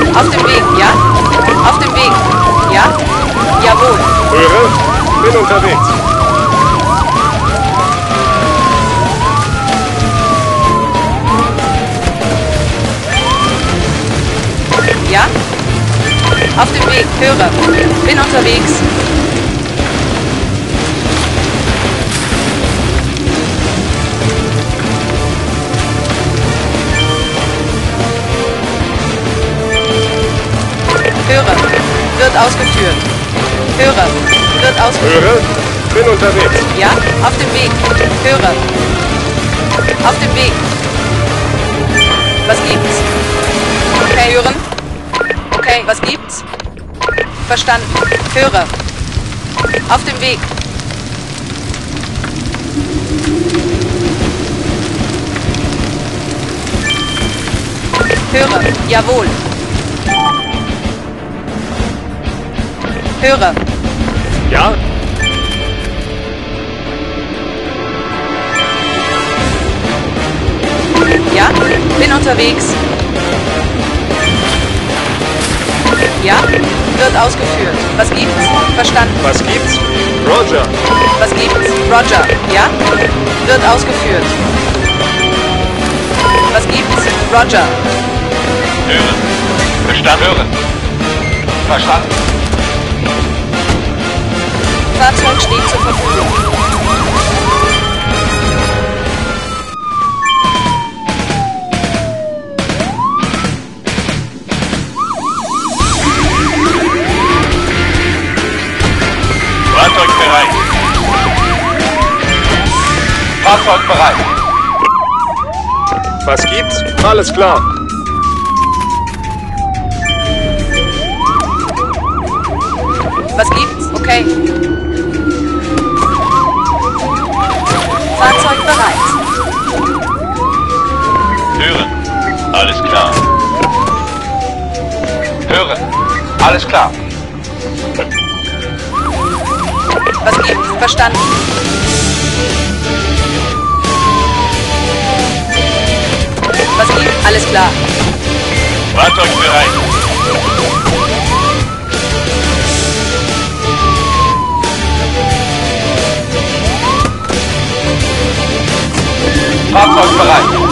Auf dem Weg, ja? Auf dem Weg, ja? Jawohl. Höre, bin unterwegs. Ja? Auf dem Weg, höre. Bin unterwegs. Höre. Wird ausgeführt. Höre. Wird ausgeführt. Höre, bin unterwegs. Ja? Auf dem Weg. Höre. Auf dem Weg. Was gibt's? Okay, hören. Okay, was gibt's? Verstanden. Höre. Auf dem Weg. Höre. Jawohl. Höre. Ja? Ja? Bin unterwegs. Ja? Wird ausgeführt. Was gibt's? Verstanden. Was gibt's? Roger. Was gibt's? Roger. Ja? Wird ausgeführt. Was gibt's? Roger. Hören. Verstanden. Hören. Verstanden. Fahrzeug steht zur Verfügung. Fahrzeug bereit. Fahrzeug bereit. Was gibt's? Alles klar. Was gibt's? Okay. Fahrzeug bereit. Hören. Alles klar. Hören. Alles klar. Was gibt's? Verstanden. Was gibt's? Alles klar. Fahrzeug bereit. Fahrzeug bereit.